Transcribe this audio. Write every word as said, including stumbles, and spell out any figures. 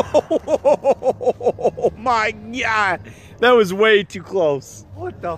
Oh my God. That was way too close. What the